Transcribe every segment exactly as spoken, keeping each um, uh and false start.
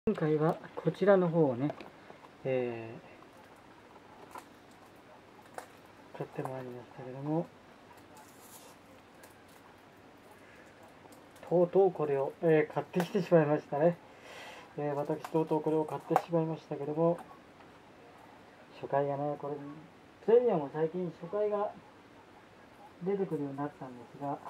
今回はこちらの方をね、えー、買ってまいりましたけども、とうとうこれを、えー、買ってきてしまいましたね。えー、私とうとうこれを買ってしまいましたけども、初回がね、これプレミアムも最近初回が出てくるようになったんですが、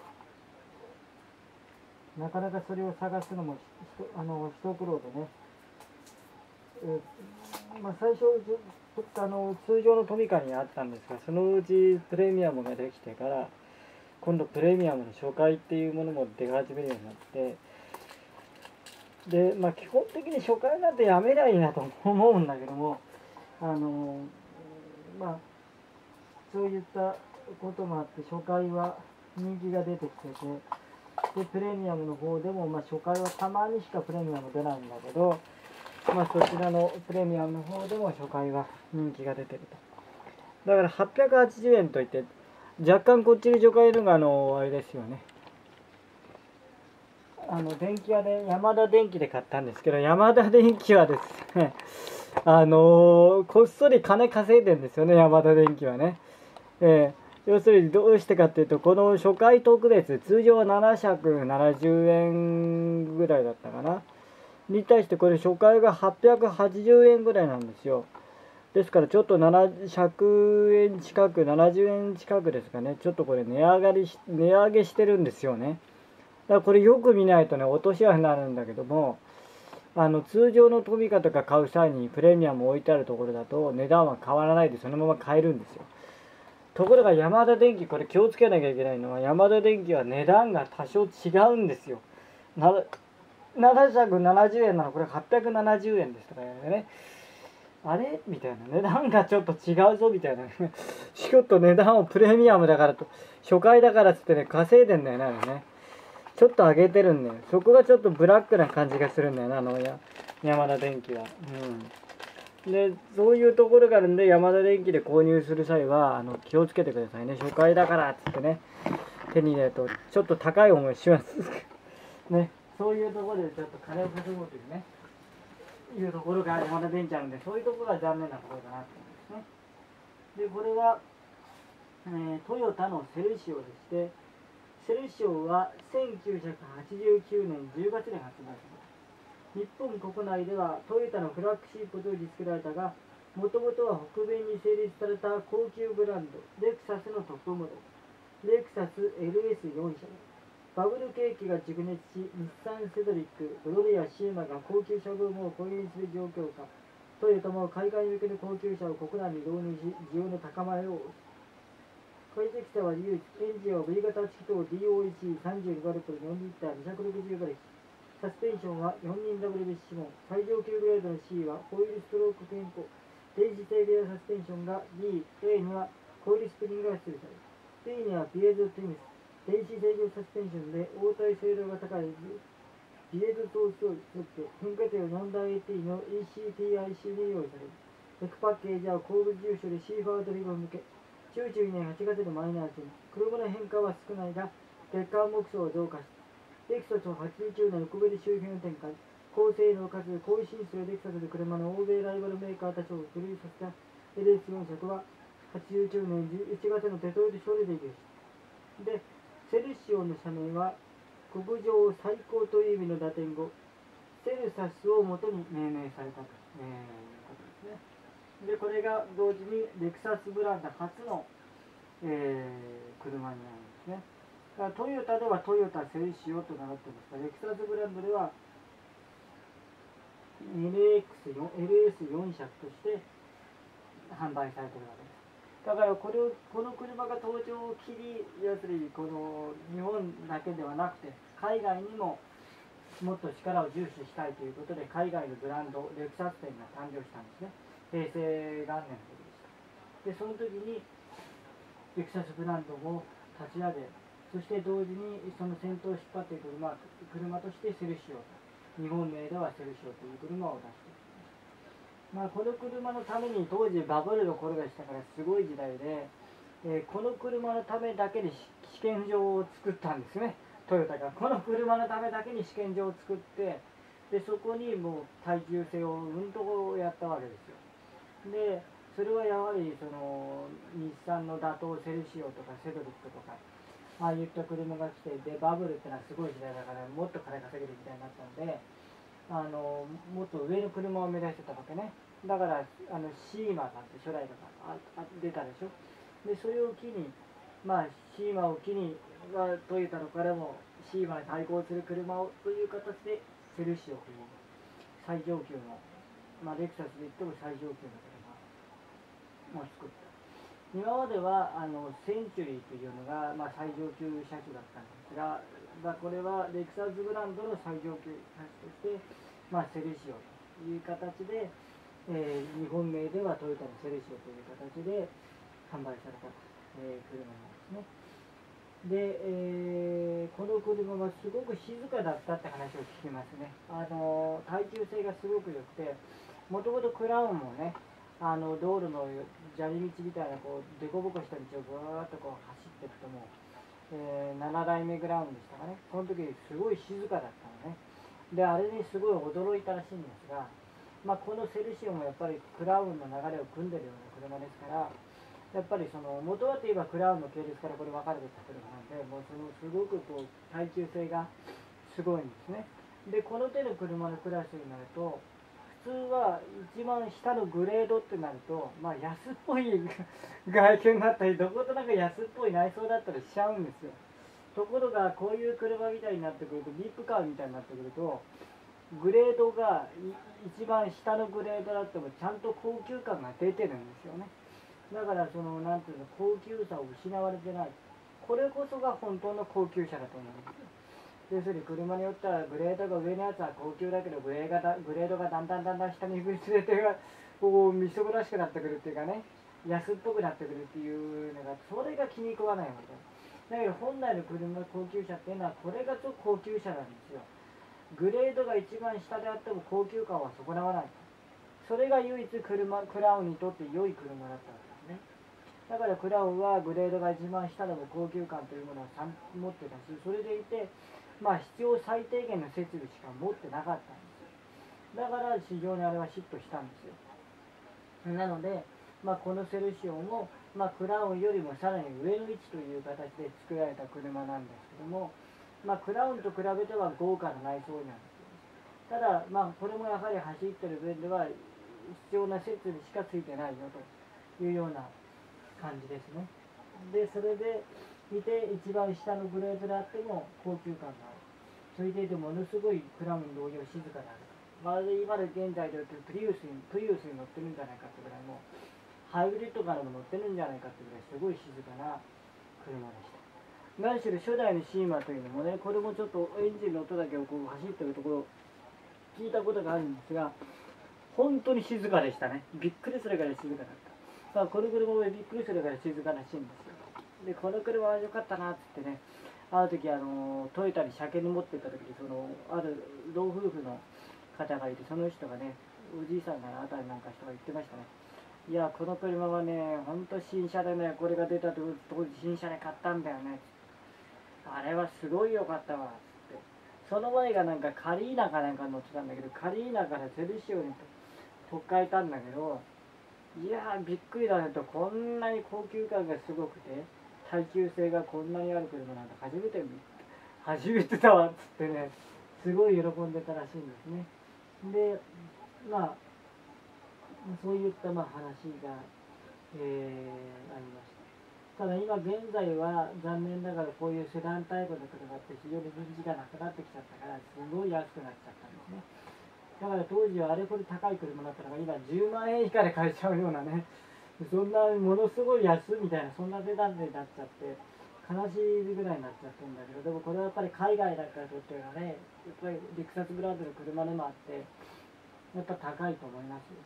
なかなかそれを探すのもあの一苦労でね、えーまあ、最初あの通常のトミカにあったんですが、そのうちプレミアムができてから今度プレミアムの初回っていうものも出始めるようになって、で、まあ、基本的に初回なんてやめりゃいいなと思うんだけども、あのまあそういったこともあって初回は人気が出てきてて、でプレミアムの方でも、まあ、初回はたまにしかプレミアム出ないんだけど、まあ、そちらのプレミアムの方でも初回は人気が出てると。だからはっぴゃくはちじゅうえんといって、若干こっちに初回のがあのあれですよね、あの電気屋でヤマダ電機で買ったんですけど、ヤマダ電機はですねあのー、こっそり金稼いでるんですよね、ヤマダ電機はね。えー、要するにどうしてかっていうと、この初回特別、通常はななひゃくななじゅうえんぐらいだったかなに対して、これ初回がはっぴゃくはちじゅうえんぐらいなんですよ。ですからちょっとひゃくえん近く、ななじゅうえん近くですかね、ちょっとこれ値上がりし値上げしてるんですよね。だからこれよく見ないとね、落とし穴になるんだけども、あの通常のトミカとか買う際にプレミアム置いてあるところだと値段は変わらないでそのまま買えるんですよ。ところがヤマダ電機、これ気をつけなきゃいけないのは、ヤマダ電機は値段が多少違うんですよ。なななひゃくななじゅうえんなのこれはっぴゃくななじゅうえんですとかね、あれみたいな、値段がちょっと違うぞみたいなちょっと値段をプレミアムだからと初回だからっつってね稼いでんだよね、あれね。ちょっと上げてるんだよ。そこがちょっとブラックな感じがするんだよな、あのやヤマダ電機は。うん。で、そういうところがあるんで、ヤマダ電機で購入する際は、あの気をつけてくださいね。初回だからっつってね、手に入れると、ちょっと高い思いします。ね、そういうところでちょっと金を稼ごうというね、いうところがヤマダ電機あるんで、そういうところが残念なところだなと思うんですね。で、これは、えー、トヨタのセルシオでして、セルシオはせんきゅうひゃくはちじゅうきゅうねんじゅうがつに発売された。日本国内ではトヨタのフラッグシップとして作られたが、もともとは北米に成立された高級ブランド、レクサスのトップモデル、レクサス エルエスよん 車で、バブル景気が蓄熱し、日産セドリック、ブロレア、シエマが高級車ブームを購入する状況下、トヨタも海外向けの高級車を国内に導入し、需要の高まりを快適さは唯一、エンジンは V 型気筒 ディーオーイーシーさんじゅうに バルトルよんリッターにひゃくろくじゅう馬力、サスペンションはよにんダブルベッシモン、最上級グレードの C はホイールストローク変更、電子制御サスペンションが D、A にはコイルスプリングが出され、C にはピエゾテニス、電子制御サスペンションで応対精度が高いビエゾ投資を作って変化点を よんダイエーティー の イーシーティーアイシー に用意される。テクパッケージは後部住所で C ファードリバン向け、きゅうじゅうにねんはちがつのマイナーチェンジ、車の変化は少ないが月間目標は増加した。レクサスははちじゅうきゅうねん奥ベル周辺展開、高性能かつ高位進出のレクサスで車の欧米ライバルメーカーたちを奮いさせた エルエスよん 色ははちじゅうきゅうねんいちがつのデトロイトショーでデビューした。で、セルシオの社名は国上最高という意味のラテン語セルサスをもとに命名されたということですね。で、これが同時にレクサスブランド初の、えー、車になるんですね。だからトヨタではトヨタセルシオと名乗ってますが、レクサスブランドでは エルエックスよん エルエスよん 車として販売されているわけです。だからこれをこの車が登場を切り、要するにこの日本だけではなくて海外にももっと力を重視したいということで、海外のブランドレクサス店が誕生したんですね。平成元年の時でした。で、その時にレクサスブランドを立ち上げ、そして同時にその先頭を引っ張っていく車、車としてセルシオ、日本名ではセルシオという車を出していきました。まあ、この車のために当時バブルの頃でしたからすごい時代で、えー、この車のためだけに試験場を作ったんですね。トヨタがこの車のためだけに試験場を作って、 でそこにもう耐久性をうんとやったわけですよ。でそれはやはりその日産の打倒セルシオとかセドリックとかああいった車が来て、でバブルってのはすごい時代だからもっと金稼げる時代になったので、あのもっと上の車を目指してたわけね。だからあのシーマなんて初代とかああ出たでしょ。でそれを機にまあシーマを機にはトヨタのからもシーマに対抗する車をという形でセルシオという最上級の、まあ、レクサスで言っても最上級の車を作った。今まではあのセンチュリーというのが、まあ、最上級車種だったんですが、まあ、これはレクサスブランドの最上級車種として、まあ、セルシオという形で、えー、日本名ではトヨタのセルシオという形で販売された、えー、車なんですね。で、えー、この車はすごく静かだったって話を聞きますね。あの耐久性がすごく良くて、もともとクラウンもね、あの道路の砂利道みたいなこう凸凹した道をぐーっとこう走っていくともう、えー、ななだいめグラウンでしたかね。その時すごい静かだったのね。であれにすごい驚いたらしいんですが、まあ、このセルシオもやっぱりクラウンの流れを組んでるような車ですから、やっぱりその元はといえばクラウンの系列からこれ分かれてきた車なんで、もうそのすごくこう耐久性がすごいんですね。でこの手の車のクラスになると、普通は一番下のグレードってなると、まあ、安っぽい外見だったりどことなく安っぽい内装だったりしちゃうんですよ。ところがこういう車みたいになってくると、ビップカーみたいになってくると、グレードが一番下のグレードだってもちゃんと高級感が出てるんですよね。だからそのなんていうの、高級さを失われてない。これこそが本当の高級車だと思うんですよ。要するに車によってはグレードが上のやつは高級だけど、グレーがだグレードがだんだんだんだん下に行くにつれてこうみそぼらしくなってくるっていうかね、安っぽくなってくるっていうのが、それが気に食わないわけだけど、本来の車の高級車っていうのはこれが超高級車なんですよ。グレードが一番下であっても高級感は損なわない。それが唯一車クラウンにとって良い車だったわけですね。だからクラウンはグレードが一番下でも高級感というものを持ってたし、それでいてまあ必要最低限の設備しか持ってなかったんですよ。だから市場にあれはヒットしたんですよ。なので、まあ、このセルシオも、まあ、クラウンよりもさらに上の位置という形で作られた車なんですけども、まあ、クラウンと比べては豪華な内装なんですよ。ただ、まあ、これもやはり走ってる分では必要な設備しかついてないよというような感じですね。で、それで見て一番下のグレードであっても高級感がある。それでいてものすごいクラウン同様静かである。まるで今の現在で言うとプリウスにプリウスに乗ってるんじゃないかってぐらい、もハイブリッドからも乗ってるんじゃないかってぐらいすごい静かな車でした。何しろ初代のシーマというのもね、これもちょっとエンジンの音だけをこう走ってるところ聞いたことがあるんですが、本当に静かでしたね。びっくりするぐらい静かだった。さあこの車もびっくりするぐらい静からしいんですよ。でこの車は良かったなっつってね、ある時あのトヨタに車検に持ってった時に、そのある老夫婦の方がいて、その人がね、おじいさんがあたりなんか人が言ってましたね。いやこの車はね、ほんと新車でね、これが出たと当時新車で買ったんだよね。あれはすごい良かったわっつって。その前がなんかカリーナかなんか乗ってたんだけど、カリーナからセルシオに取っ替えたんだけど、いやーびっくりだねと、こんなに高級感がすごくて耐久性がこんなにある車なんて初めて見初めてだわっつってね、すごい喜んでたらしいんですね。でまあそういったまあ話が、えー、ありました。ただ今現在は残念ながらこういうセダンタイプの車って非常に分岐がなくなってきちゃったから、すごい安くなっちゃったんですね。だから当時はあれほど高い車だったのが今じゅうまんえん以下で買えちゃうようなね、そんなものすごい安みたいな、そんな値段になっちゃって悲しいぐらいになっちゃったんだけど、でもこれはやっぱり海外だからとっていうのはね、やっぱりレクサスブランドの車でもあってやっぱ高いと思いますよ。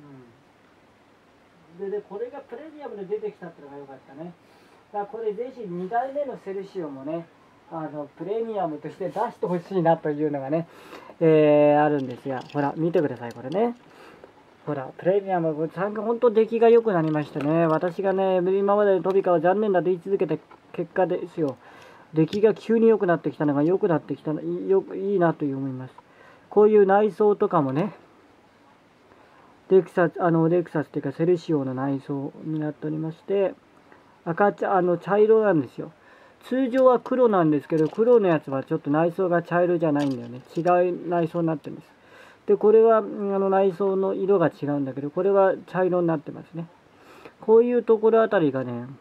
うん、ででこれがプレミアムで出てきたっていうのが良かったね。だからこれぜひにだいめのセルシオもね、あのプレミアムとして出してほしいなというのがね、えー、あるんですが、ほら見てくださいこれね。ほらプレミアム本当出来が良くなりましたね。私がね今までのトビカは残念だと言い続けた結果ですよ。出来が急に良くなってきたのが良くなってきたのよいいなと思います。 こういう内装とかもね、レクサス、あの、レクサスっていうかセルシオの内装になっておりまして、赤茶、あの、茶色なんですよ。通常は黒なんですけど、黒のやつはちょっと内装が茶色じゃないんだよね。違う内装になってるんです。で、これは、あの、内装の色が違うんだけど、これは茶色になってますね。こういうところあたりがね、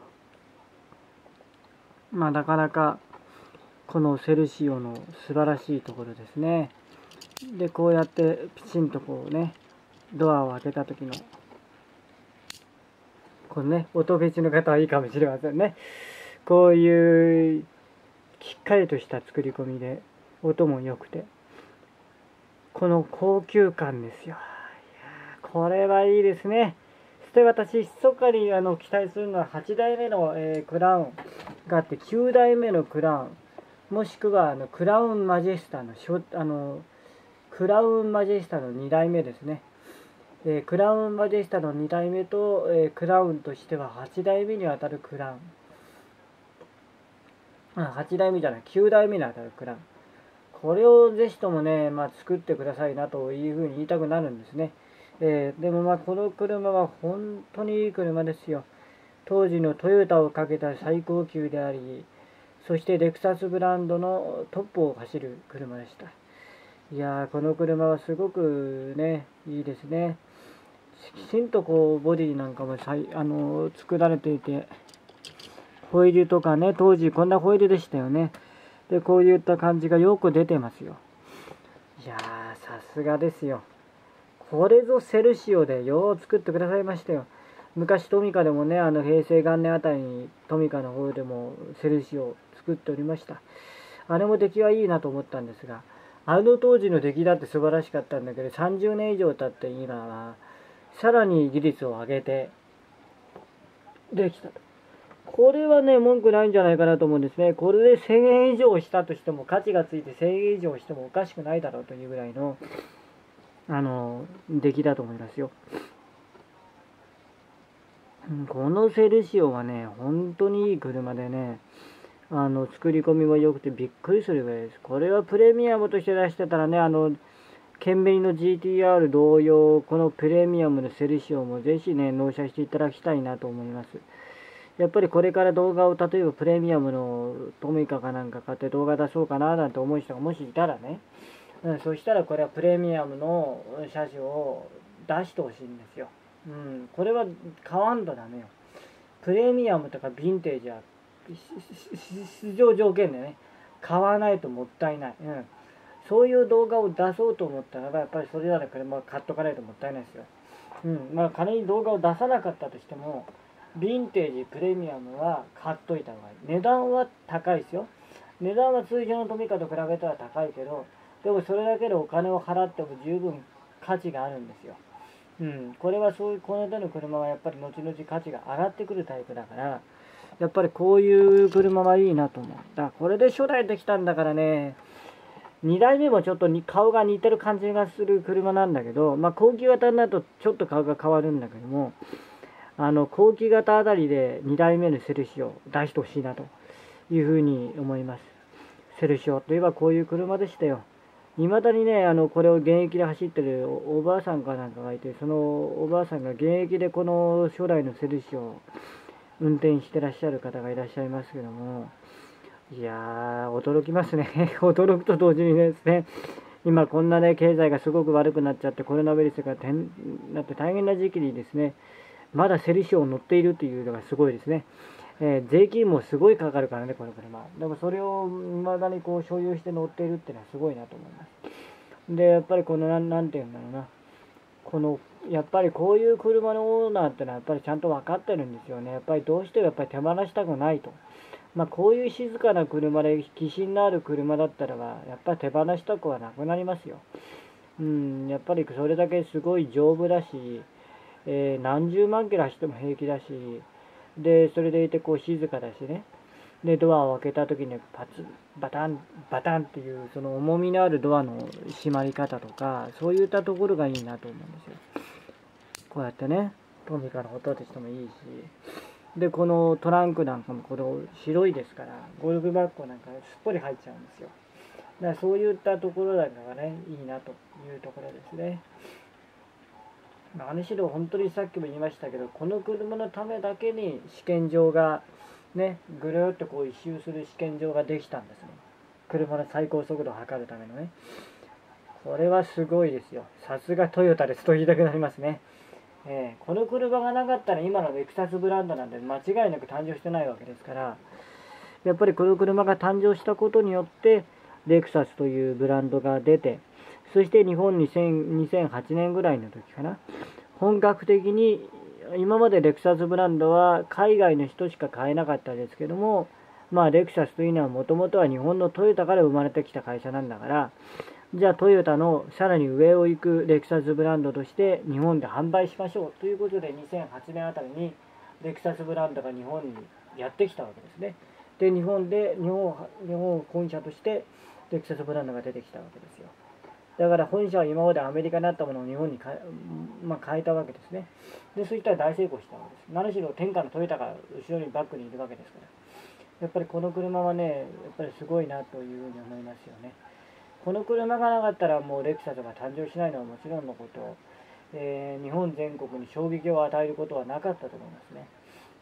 まあ、なかなか、このセルシオの素晴らしいところですね。で、こうやってピチンとこうね、ドアを開けた時の、このね、音フェチの方はいいかもしれませんね。こういうしっかりとした作り込みで音も良くて、この高級感ですよ。いやこれはいいですね。そして私密かにあの期待するのははちだいめの、えー、クラウンがあって、きゅうだいめのクラウン、もしくはあのクラウンマジェスタのあのクラウンマジェスタのにだいめですね。えー、クラウンマジェスタのにだいめと、えー、クラウンとしてははちだいめにあたるクラウン。はちだいめじゃない、きゅうだいめにあたるクラウン。これをぜひともね、まあ、作ってくださいなというふうに言いたくなるんですね。えー、でもまあこの車は本当にいい車ですよ。当時のトヨタをかけた最高級であり、そしてレクサスブランドのトップを走る車でした。いやー、この車はすごくね、いいですね。きちんとこうボディなんかもさいあの作られていて、ホイールとかね、当時こんなホイールでしたよね。で、こういった感じがよく出てますよ。いやー、さすがですよ。これぞセルシオでよう作ってくださいましたよ。昔トミカでもね、あの平成元年あたりにトミカの方でもセルシオを作っておりました。あれも出来はいいなと思ったんですが、あの当時の出来だって素晴らしかったんだけど、さんじゅうねん以上経って今はさらに技術を上げてできたと。これはね、文句ないんじゃないかなと思うんですね。これでせんえん以上したとしても、価値がついてせんえん以上してもおかしくないだろうというぐらいの、あの、出来だと思いますよ。このセルシオはね、本当にいい車でね、あの、作り込みも良くてびっくりするぐらいです。これはプレミアムとして出してたらね、あの、ケンベリの ジーティーアール 同様、このプレミアムのセルシオもぜひね、納車していただきたいなと思います。やっぱりこれから動画を、例えばプレミアムのトミカかなんか買って動画出そうかななんて思う人がもしいたらね、うん、そしたらこれはプレミアムの車種を出してほしいんですよ。うん、これは買わんとダメよ。プレミアムとかヴィンテージは出場条件でね、買わないともったいない。うん、そういう動画を出そうと思ったらば、やっぱりそれなら車を買っとかないともったいないですよ。うん、まあ仮に動画を出さなかったとしても、ヴィンテージ、プレミアムは買っといた方がいい。値段は高いですよ。値段は通常のトミカと比べたら高いけど、でもそれだけでお金を払っても十分価値があるんですよ。うん、これはそういう、この手の車はやっぱり後々価値が上がってくるタイプだから、やっぱりこういう車はいいなと思う。だからこれで初代できたんだからね、にだいめもちょっと顔が似てる感じがする車なんだけど、まあ後期型になるとちょっと顔が変わるんだけども、あの後期型あたりでにだいめのセルシオを出してほしいなというふうに思います。セルシオといえばこういう車でしたよ。いまだにね、あのこれを現役で走ってるおばあさんかなんかがいて、そのおばあさんが現役でこの初代のセルシオを運転してらっしゃる方がいらっしゃいますけども、いやー、驚きますね。驚くと同時にですね、今こんなね、経済がすごく悪くなっちゃって、コロナウイルスがなって大変な時期にですね、まだセルシオを乗っているというのがすごいですね。えー、税金もすごいかかるからね、この車。でもそれを未だにこう所有して乗っているっていうのはすごいなと思います。で、やっぱりこの、なん、なんていうんだろうな。この、やっぱりこういう車のオーナーってのはやっぱりちゃんと分かってるんですよね。やっぱりどうしてもやっぱり手放したくないと。まあこういう静かな車で、気品のある車だったらば、やっぱり手放したくはなくなりますよ。うん、やっぱりそれだけすごい丈夫だし、えー、何十万キロ走っても平気だし、で、それでいてこう静かだしね。で、ドアを開けた時にパツバタン、バタンっていうその重みのあるドアの閉まり方とか、そういったところがいいなと思うんですよ。こうやってね、トミカの音としてもいいし、で、このトランクなんかもこれ白いですから、ゴルフバッグなんかすっぽり入っちゃうんですよ。 だからそういったところなんかがね、いいなというところですね。何しろ本当にさっきも言いましたけど、この車のためだけに試験場がね、ぐるっとこう一周する試験場ができたんですね。車の最高速度を測るためのね。これはすごいですよ。さすがトヨタですと言いたくなりますね。えー、この車がなかったら今のレクサスブランドなんて間違いなく誕生してないわけですから、やっぱりこの車が誕生したことによってレクサスというブランドが出て、そして日本ににせんはちねんぐらいの時かな、本格的に、今までレクサスブランドは海外の人しか買えなかったですけども、まあレクサスというのはもともとは日本のトヨタから生まれてきた会社なんだから、じゃあトヨタのさらに上を行くレクサスブランドとして日本で販売しましょうということで、にせんはちねんあたりにレクサスブランドが日本にやってきたわけですね。で、日本で日本日本本社としてレクサスブランドが出てきたわけですよ。だから本社は今までアメリカにあったものを日本にか、まあ、変えたわけですね。で、そういったら大成功したわけです。何しろ天下のトヨタが後ろにバックにいるわけですから。やっぱりこの車はね、やっぱりすごいなというふうに思いますよね。この車がなかったらもうレクサスが誕生しないのはもちろんのこと、えー、日本全国に衝撃を与えることはなかったと思いますね。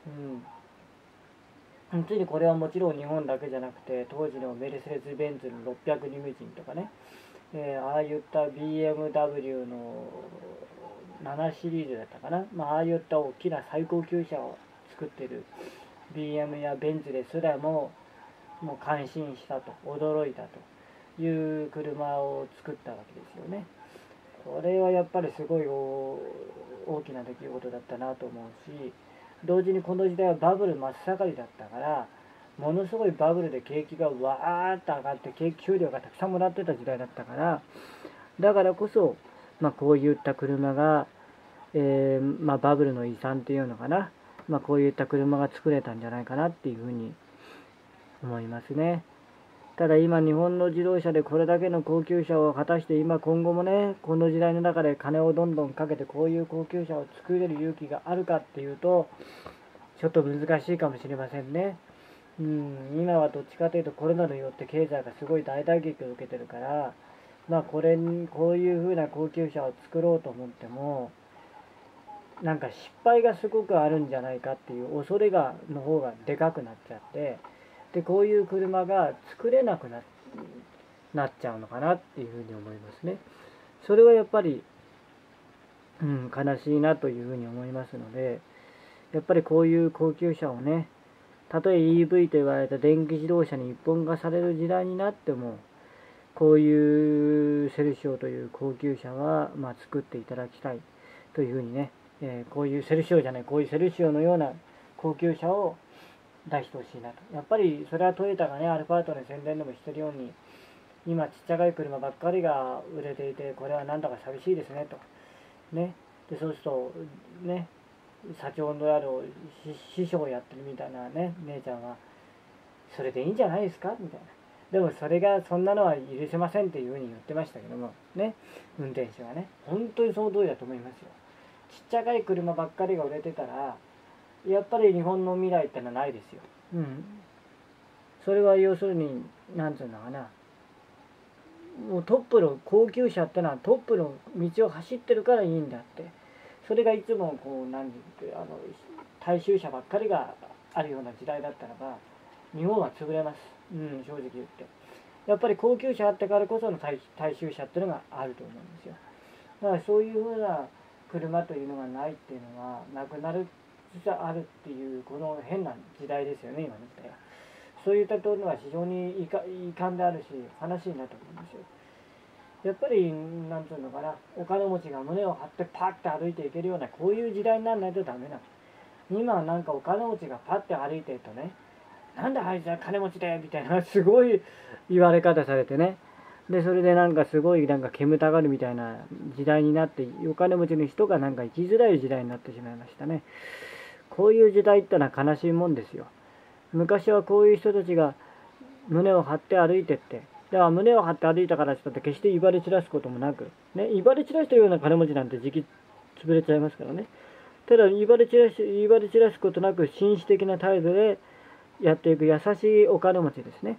うん。ついにこれはもちろん日本だけじゃなくて、当時のメルセデス・ベンツのろっぴゃくリムジンとかね、えー、ああいった ビーエムダブリュー のななシリーズだったかな、まあ、ああいった大きな最高級車を作っている ビーエム やベンツですらももう感心したと、驚いたという車を作ったわけですよね。これはやっぱりすごい大きな出来事だったなと思うし、同時にこの時代はバブル真っ盛りだったから、ものすごいバブルで景気がわーっと上がって景気給料がたくさんもらってた時代だったから、だからこそ、まあ、こういった車が、えーまあ、バブルの遺産っていうのかな、まあ、こういった車が作れたんじゃないかなっていうふうに思いますね。ただ今日本の自動車でこれだけの高級車を果たして今今後もね、この時代の中で金をどんどんかけてこういう高級車を作れる勇気があるかっていうと、ちょっと難しいかもしれませんね。うん、今はどっちかというとコロナによって経済がすごい大打撃を受けてるから、まあこれにこういう風な高級車を作ろうと思っても、なんか失敗がすごくあるんじゃないかっていう恐れがの方がでかくなっちゃって、でこういう車が作れなく な, なっちゃうのかなっていうふうに思いますね。それはやっぱり、うん、悲しいなというふうに思いますので、やっぱりこういう高級車をね、たとえ イーブイ と言われた電気自動車に一本化される時代になっても、こういうセルシオという高級車は、まあ、作っていただきたいというふうにね、えー、こういうセルシオじゃない、こういうセルシオのような高級車を出してほしいなと。やっぱりそれはトヨタがね、アルファートの宣伝でもしてるように、今ちっちゃい車ばっかりが売れていて、これはなんだか寂しいですねと。ね。で、そうすると、ね、社長のある師匠をやってるみたいなね、姉ちゃんは、それでいいんじゃないですかみたいな。でもそれが、そんなのは許せませんっていうふうに言ってましたけども、ね、運転手はね、本当にその通りだと思いますよ。ちっちゃい車ばっかりが売れてたら、やっぱり日本の未来ってのはないですよ。うん。それは要するに、なんつうのかな。もうトップの高級車ってのはトップの道を走ってるからいいんだって。それがいつもこう、何あの、大衆車ばっかりがあるような時代だったらば、日本は潰れます。うん、正直言って。やっぱり高級車あってからこその 大, 大衆車っていうのがあると思うんですよ。だからそういうふうな車というのがないっていうのは、なくなるつつあるっていう、この変な時代ですよね、今の時代は。そういったところは非常に遺憾であるし、悲しいなと思いますよ。やっぱり、なんていうのかな、お金持ちが胸を張ってパッて歩いていけるような、こういう時代にならないとダメなの。今はなんかお金持ちがパッて歩いてるとね、なんであいつは金持ちだよみたいな、すごい言われ方されてね。で、それでなんかすごいなんか煙たがるみたいな時代になって、お金持ちの人がなんか生きづらい時代になってしまいましたね。こういう時代ってのは悲しいもんですよ。昔はこういう人たちが胸を張って歩いてって、だから胸を張って歩いたからって決して威張り散らすこともなく、ね、威張り散らしたような金持ちなんて時期潰れちゃいますからね。ただ威張り散らし、威張り散らすことなく紳士的な態度でやっていく優しいお金持ちですね。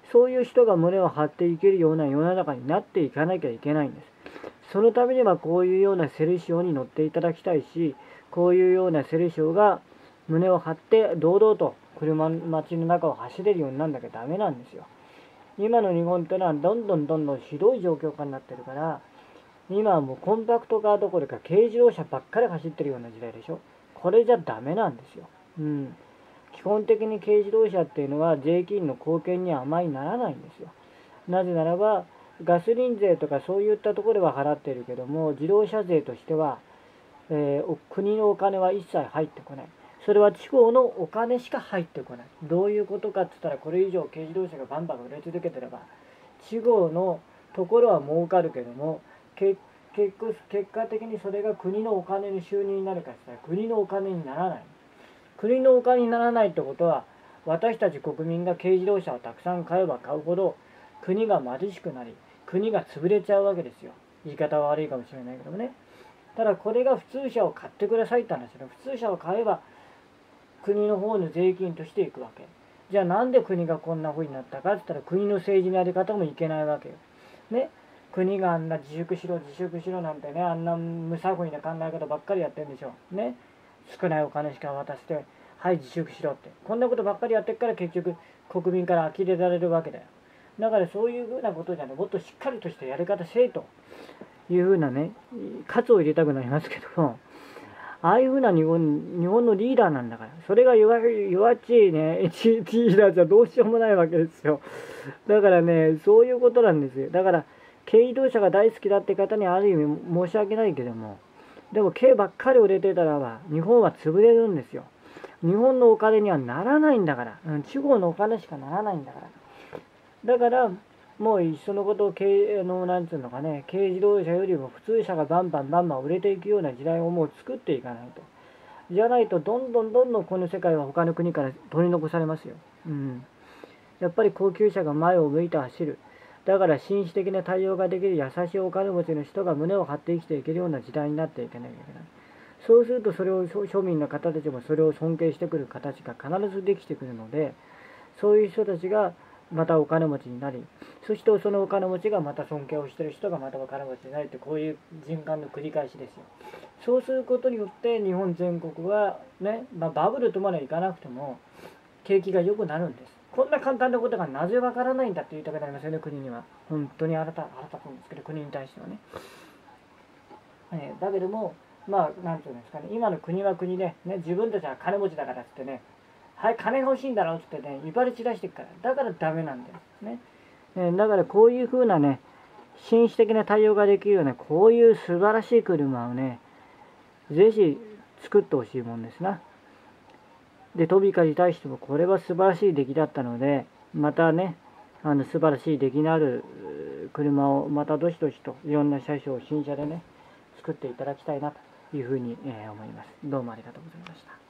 そういう人が胸を張っていけるような世の中になっていかなきゃいけないんです。そのためにはこういうようなセルシオに乗っていただきたいし、こういうようなセルシオが胸を張って堂々と車街の中を走れるようにならなきゃダメなんですよ。今の日本ってのはどんどんどんどんひどい状況下になってるから、今はもうコンパクトカーどころか軽自動車ばっかり走ってるような時代でしょ。これじゃダメなんですよ。うん。基本的に軽自動車っていうのは税金の貢献にはあまりならないんですよ。なぜならばガソリン税とかそういったところでは払っているけども、自動車税としては、えー、国のお金は一切入ってこない。それは地方のお金しか入ってこない。どういうことかって言ったら、これ以上軽自動車がバンバン売れ続けてれば地方のところは儲かるけども、結結果的にそれが国のお金の収入になるかって言ったら国のお金にならない。国のお金にならないってことは、私たち国民が軽自動車をたくさん買えば買うほど国が貧しくなり、国が潰れちゃうわけですよ。言い方は悪いかもしれないけどもね。ただこれが普通車を買ってくださいって話だ。普通車を買えば国の方の税金としていくわけ。じゃあなんで国がこんな風になったかって言ったら、国の政治のやり方もいけないわけよ。ね。国があんな自粛しろ自粛しろなんてね、あんな無作為な考え方ばっかりやってるんでしょ。ね。少ないお金しか渡して、はい自粛しろって。こんなことばっかりやってるから結局国民から呆れられるわけだよ。だからそういうふうなことじゃね、もっとしっかりとしたやり方せえというふうなね、喝を入れたくなりますけども、ああいうふうな日本、日本のリーダーなんだから、それが弱弱っちいね、リーダーじゃどうしようもないわけですよ。だからね、そういうことなんですよ。だから、軽自動車が大好きだって方にある意味申し訳ないけども、でも軽ばっかり売れてたらば、日本は潰れるんですよ。日本のお金にはならないんだから、うん、地方のお金しかならないんだから。だからもういっそのことを軽のなんつうのかね、軽自動車よりも普通車がバンバンバンバン売れていくような時代をもう作っていかないと。じゃないとどんどんどんどんこの世界は他の国から取り残されますよ。うん。やっぱり高級車が前を向いて走る。だから紳士的な対応ができる優しいお金持ちの人が胸を張って生きていけるような時代になっていかなきゃいけない。そうするとそれを庶民の方たちもそれを尊敬してくる形が必ずできてくるので、そういう人たちがまたお金持ちになり、そしてそのお金持ちがまた尊敬をしている人がまたお金持ちになりって、こういう循環の繰り返しですよ。そうすることによって日本全国はね、まあ、バブルとまではいかなくても景気が良くなるんです。こんな簡単なことがなぜわからないんだって言いたくなりますよね、国には。本当に腹立つんですけど、国に対してはね。えー、だけども、まあ、なんていうんですかね、今の国は国で、ね、自分たちは金持ちだからっつってね、はい、金が欲しいんだろうっつってね、威張り散らしていくから、だからダメなんだよ。ね。えー、だからこういうふうなね、紳士的な対応ができるような、こういう素晴らしい車をね、ぜひ作ってほしいもんですな。で、トビカに対してもこれは素晴らしい出来だったので、またね、あの素晴らしい出来のある車をまたどしどしといろんな車種を新車でね、作っていただきたいなというふうに思います。どうもありがとうございました。